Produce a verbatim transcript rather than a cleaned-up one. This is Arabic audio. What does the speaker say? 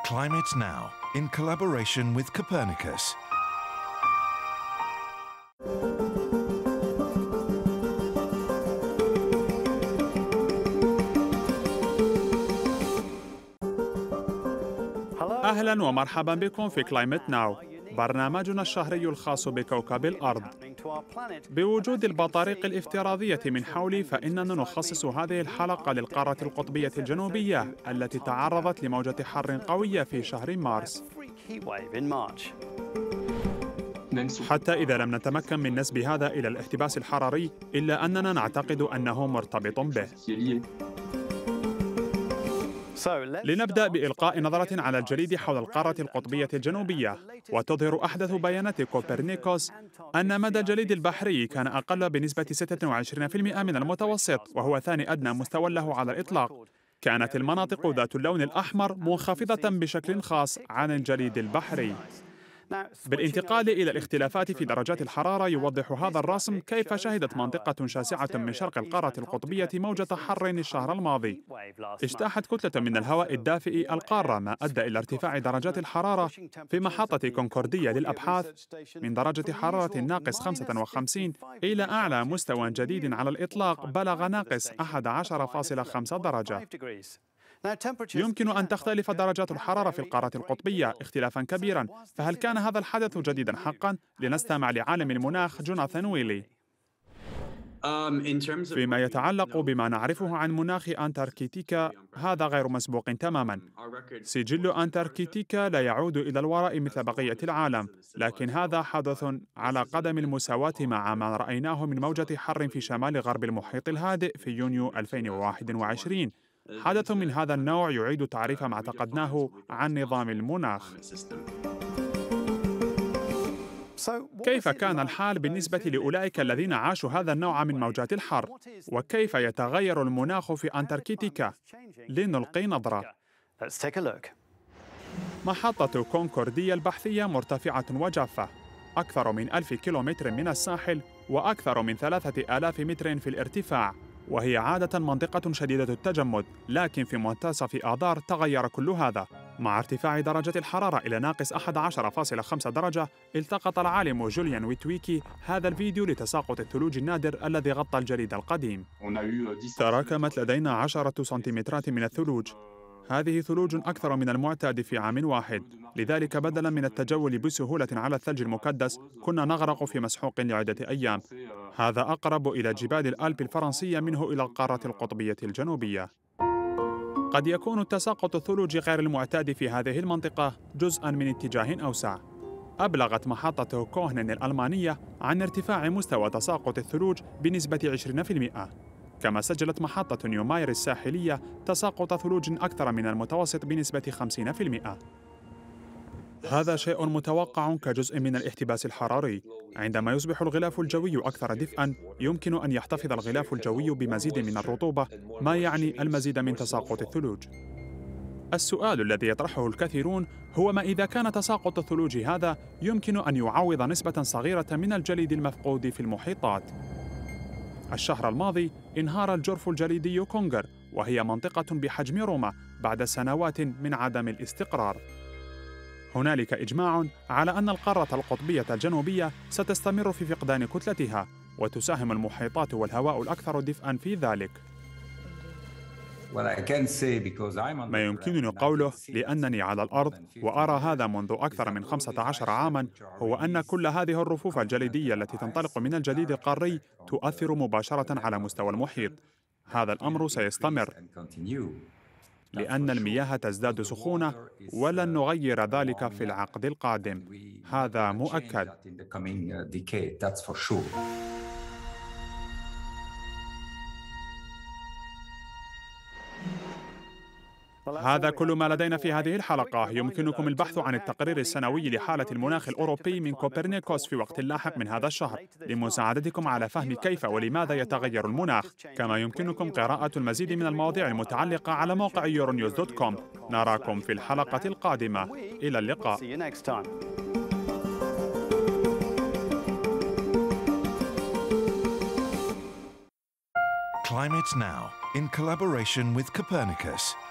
Climate Now, in collaboration with Copernicus. أهلاً ومرحباً بكم في كلايمت ناو، برنامجنا الشهري الخاص بكوكب الأرض. بوجود البطاريق الافتراضية من حولي، فإننا نخصص هذه الحلقة للقارة القطبية الجنوبية التي تعرضت لموجة حر قوية في شهر مارس. حتى إذا لم نتمكن من نسب هذا إلى الاحتباس الحراري، إلا أننا نعتقد أنه مرتبط به. لنبدأ بإلقاء نظرة على الجليد حول القارة القطبية الجنوبية، وتظهر أحدث بيانات كوبرنيكوس أن مدى الجليد البحري كان أقل بنسبة ستة وعشرين بالمئة من المتوسط، وهو ثاني أدنى مستوى له على الإطلاق. كانت المناطق ذات اللون الأحمر منخفضة بشكل خاص عن الجليد البحري. بالانتقال إلى الاختلافات في درجات الحرارة، يوضح هذا الرسم كيف شهدت منطقة شاسعة من شرق القارة القطبية موجة حر الشهر الماضي. اجتاحت كتلة من الهواء الدافئ القارة، ما أدى إلى ارتفاع درجات الحرارة في محطة كونكورديا للأبحاث من درجة حرارة ناقص خمسة وخمسين إلى أعلى مستوى جديد على الإطلاق بلغ ناقص أحد عشر فاصلة خمسة درجة. يمكن أن تختلف درجات الحرارة في القارة القطبية اختلافاً كبيراً، فهل كان هذا الحدث جديداً حقاً؟ لنستمع لعالم المناخ جوناثان ويلي. فيما يتعلق بما نعرفه عن مناخ أنتاركتيكا، هذا غير مسبوق تماماً. سجل أنتاركتيكا لا يعود إلى الوراء مثل بقية العالم، لكن هذا حدث على قدم المساواة مع ما رأيناه من موجة حر في شمال غرب المحيط الهادئ في يونيو ألفين وواحد وعشرين. حدث من هذا النوع يعيد تعريف ما اعتقدناه عن نظام المناخ. كيف كان الحال بالنسبة لأولئك الذين عاشوا هذا النوع من موجات الحر؟ وكيف يتغير المناخ في أنتاركتيكا؟ لنلقي نظرة. محطة كونكورديا البحثية مرتفعة وجافة، أكثر من ألف كيلومتر من الساحل وأكثر من ثلاثة آلاف متر في الارتفاع، وهي عادة منطقة شديدة التجمد، لكن في منتصف آذار تغير كل هذا. مع ارتفاع درجة الحرارة إلى ناقص أحد عشر فاصلة خمسة درجة، التقط العالم جوليان ويتويكي هذا الفيديو لتساقط الثلوج النادر الذي غطى الجليد القديم. تراكمت لدينا عشرة سنتيمترات من الثلوج. هذه ثلوج أكثر من المعتاد في عام واحد، لذلك بدلاً من التجول بسهولة على الثلج المكدس، كنا نغرق في مسحوق لعدة أيام. هذا أقرب إلى جبال الألب الفرنسية منه إلى القارة القطبية الجنوبية. قد يكون تساقط الثلوج غير المعتاد في هذه المنطقة جزءاً من اتجاه أوسع. أبلغت محطة كوهنن الألمانية عن ارتفاع مستوى تساقط الثلوج بنسبة عشرين بالمئة. كما سجلت محطة نيوماير الساحلية تساقط ثلوج أكثر من المتوسط بنسبة خمسين بالمئة. هذا شيء متوقع كجزء من الاحتباس الحراري. عندما يصبح الغلاف الجوي أكثر دفئاً، يمكن أن يحتفظ الغلاف الجوي بمزيد من الرطوبة، ما يعني المزيد من تساقط الثلوج. السؤال الذي يطرحه الكثيرون هو ما إذا كان تساقط الثلوج هذا يمكن أن يعوض نسبة صغيرة من الجليد المفقود في المحيطات. الشهر الماضي انهار الجرف الجليدي كونغر، وهي منطقة بحجم روما بعد سنوات من عدم الاستقرار. هنالك إجماع على أن القارة القطبية الجنوبية ستستمر في فقدان كتلتها، وتساهم المحيطات والهواء الأكثر دفئاً في ذلك. ما يمكنني قوله لأنني على الأرض وأرى هذا منذ أكثر من خمسة عشر عاماً، هو أن كل هذه الرفوف الجليدية التي تنطلق من الجليد القاري تؤثر مباشرة على مستوى المحيط. هذا الأمر سيستمر لأن المياه تزداد سخونة، ولن نغير ذلك في العقد القادم، هذا مؤكد. هذا كل ما لدينا في هذه الحلقة. يمكنكم البحث عن التقرير السنوي لحالة المناخ الأوروبي من كوبرنيكوس في وقت لاحق من هذا الشهر، لمساعدتكم على فهم كيف ولماذا يتغير المناخ. كما يمكنكم قراءة المزيد من المواضيع المتعلقة على موقع يورونيوز دوت كوم. نراكم في الحلقة القادمة. إلى اللقاء. Climate Now, in collaboration with Copernicus.